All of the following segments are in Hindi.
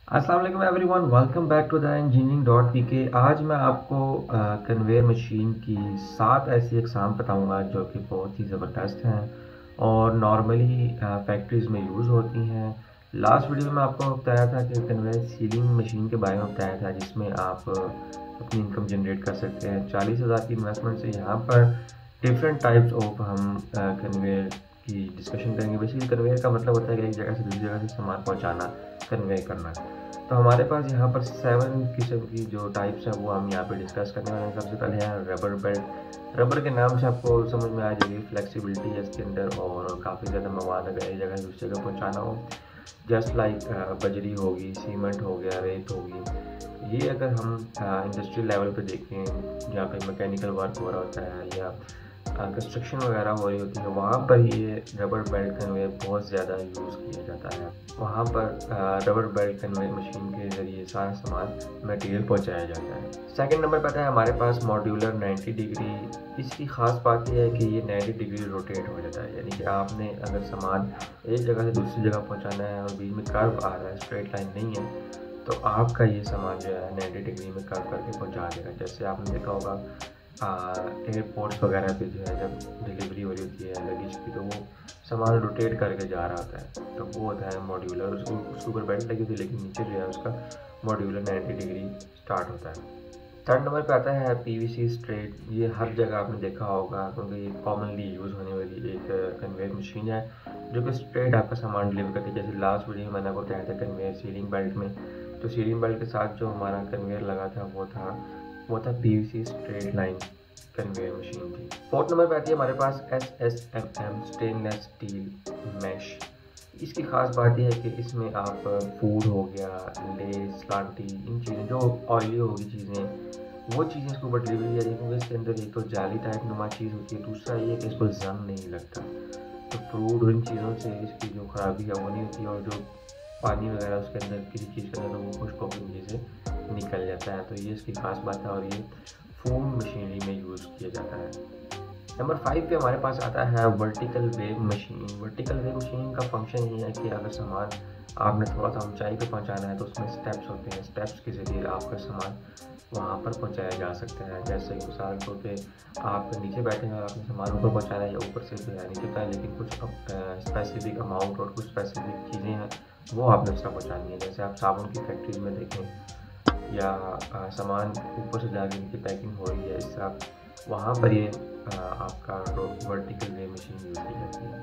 अस्सलाम वालेकुम everyone, welcome back to the engineering dot P K. आज मैं आपको कन्वेयर मशीन की 7 ऐसी एग्ज़ाम बताऊंगा जो कि बहुत ही ज़बरदस्त हैं और नॉर्मली फैक्ट्रीज़ में यूज़ होती हैं। लास्ट वीडियो में आपको बताया था कि कन्वेयर सीलिंग मशीन के बारे में बताया था जिसमें आप अपनी इनकम जनरेट कर सकते हैं 40,000 की इन्वेस्टमेंट से। यहाँ पर डिफरेंट टाइप्स ऑफ हम कन्वेयर की डिस्कशन करेंगे। बेसिकली कन्वेयर का मतलब होता है कि एक जगह से दूसरी जगह से सामान पहुँचाना, कन्वे करना। तो हमारे पास यहाँ पर 7 किस्म की जो टाइप्स हैं वो हम यहाँ पे डिस्कस करने वाले हैं। सबसे पहले है रबर बेल्ट। रबर के नाम से आपको समझ में आ जाएगी फ्लेक्सिबिलिटी है इसके अंदर और काफ़ी ज़्यादा मवाद अगर एक जगह से दूसरी जगह पहुँचाना हो, जस्ट लाइक बजरी होगी, सीमेंट हो गया, रेत होगी। ये अगर हम इंडस्ट्रियल लेवल पे देखें जहाँ पे मैकेनिकल वर्क हो रहा होता है या कंस्ट्रक्शन वगैरह हो रही होती है, वहाँ पर ये रबर बेल्ट कन्वेयर बहुत ज़्यादा यूज़ किया जाता है। वहाँ पर रबर बेल्ट कन्वेयर मशीन के ज़रिए सारा सामान मटेरियल पहुँचाया जाता है। सेकंड नंबर पर है हमारे पास मॉड्यूलर 90 डिग्री। इसकी ख़ास बात यह है कि ये 90 डिग्री रोटेट हो जाता है, यानी कि आपने अगर सामान एक जगह से दूसरी जगह पहुँचाना है और बीच में कर्व आ रहा है, स्ट्रेट लाइन नहीं है, तो आपका ये सामान जो है 90 डिग्री में कर्व करके पहुँचा देगा। जैसे आपने देखा होगा एयरपोर्ट्स वगैरह पे जो है जब डिलीवरी हो रही होती है लगेज की, तो वो सामान रोटेट करके जा रहा होता है, तो वो होता है मॉड्यूलर। उसके ऊपर बेल्ट लगी होती है लेकिन नीचे जो है उसका मॉड्यूलर 90 डिग्री स्टार्ट होता है। थर्ड नंबर पे आता है पीवीसी स्ट्रेट। ये हर जगह आपने देखा होगा क्योंकि ये कॉमनली यूज़ होने वाली एक कन्वेयर मशीन है जो कि स्ट्रेट आपका सामान डिलीवर करती है। जैसे लास्ट वीडियो में मैंने आपको बताया था कन्वेयर सीलिंग बेल्ट में, तो सीलिंग बेल्ट के साथ जो हमारा कन्वेयर लगा था वो था PVC straight line conveyor machine थी। फोर्थ नंबर पे आती है हमारे पास SSMM स्टेनलेस स्टील मैश। इसकी ख़ास बात यह है कि इसमें आप फूड हो गया, लेस, स्लांटी, इन चीज़ें जो ऑयली होगी चीज़ें, वो चीज़ें इसके ऊपर डिलीवरी जाती है क्योंकि इसके अंदर एक तो जाली टाइप नुमा चीज़ होती है, दूसरा ये कि इसको जंग नहीं लगता। तो फ्रूट और इन चीज़ों से इसकी जो ख़राबी है वो नहीं होती और जो पानी वगैरह उसके अंदर किसी चीज़ के अंदर तो वो खुश्क होकर नीचे से निकल जाता है। तो ये इसकी खास बात है और ये फूड मशीनरी में यूज़ किया जाता है। नंबर 5 पे हमारे पास आता है vertical wave machine. Vertical wave machine का फंक्शन ये है कि अगर सामान आपने थोड़ा सा ऊंचाई पे पहुंचाना है तो उसमें स्टेप्स होते हैं, स्टेप्स के ज़रिए आपका सामान वहाँ पर पहुँचाया जा सकता है। जैसे मिसाल के तौर पे आप नीचे बैठे हैं और आपने सामान ऊपर पहुँचाना है या ऊपर से जो है नीचे का, लेकिन कुछ स्पेसिफिक अमाउंट और कुछ स्पेसिफिक चीज़ें हैं वो आपने उसका पहुँचानी है। जैसे आप साबुन की फैक्ट्रीज में देखें या सामान ऊपर से जाके नीचे पैकिंग हो रही है, इस तरह वहाँ पर ये आपका वर्टिकल वेव मशीन यूज़ की जाती है।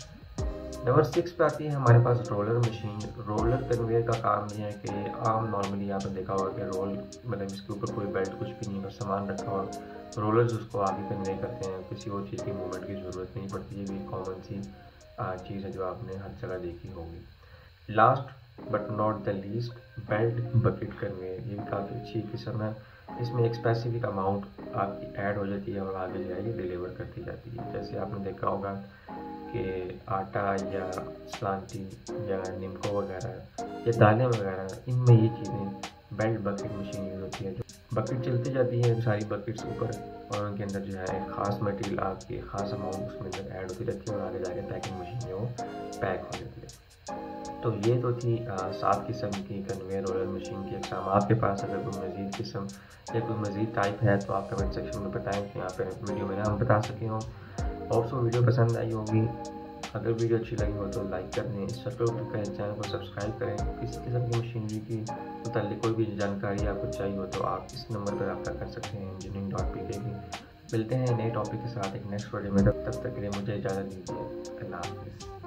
नंबर 6 पे आती है हमारे पास रोलर मशीन। रोलर कन्वेयर का काम ये है कि आम नॉर्मली आपने देखा होगा कि रोल मतलब इसके ऊपर कोई बेल्ट कुछ भी नहीं, बस सामान रखा हुआ, रोलर्स उसको आगे कन्वे करते हैं, किसी और चीज़ की मूवमेंट की ज़रूरत नहीं पड़ती। ये भी कॉमन सी चीज़ है जो आपने हर जगह देखी होगी। Last but not the least, belt bucket conveyor. ये भी काफ़ी अच्छी किस्म है। इसमें एक स्पेसिफिक अमाउंट आपकी ऐड हो जाती है और आगे जो है ये डिलीवर करती जाती है। जैसे आपने देखा होगा कि आटा या स्लांटी या निम्को वगैरह या दालें वगैरह, इनमें ये चीज़ें बेल्ट बकेट मशीन यूज़ होती है। जो बकेट चलती जाती है सारी बकेट्स ऊपर और उनके अंदर जो है एक ख़ास मटेरियल आपकी ख़ास अमाउंट उसमें अंदर ऐड होती रहती है और आगे जाके पैकिंग मशीन में वो पैक हो जाती है। तो ये तो थी 7 किस्म की कन्वेयर रोलर मशीन की एग्ज़ाम। आपके पास अगर कोई मज़ीद किस्म या कोई मज़ीद टाइप है तो आप कमेंट सेक्शन में बताएं कि यहाँ पर वीडियो में ना हम बता सके हों। और वीडियो पसंद आई होगी, अगर वीडियो अच्छी लगी हो तो लाइक कर दें, सब्सक्राइब करें, चैनल को सब्सक्राइब करें। किसी किस्म की मशीनरी की मुताल्लिक कोई भी जानकारी आपको चाहिए हो तो आप इस नंबर पर रब्ता कर सकते हैं engineering.pk की। मिलते हैं नए टॉपिक के साथ एक नेक्स्ट वीडियो में, तब तक के लिए मुझे इजाज़त दीजिए। अल्लाह हाफ़िज़।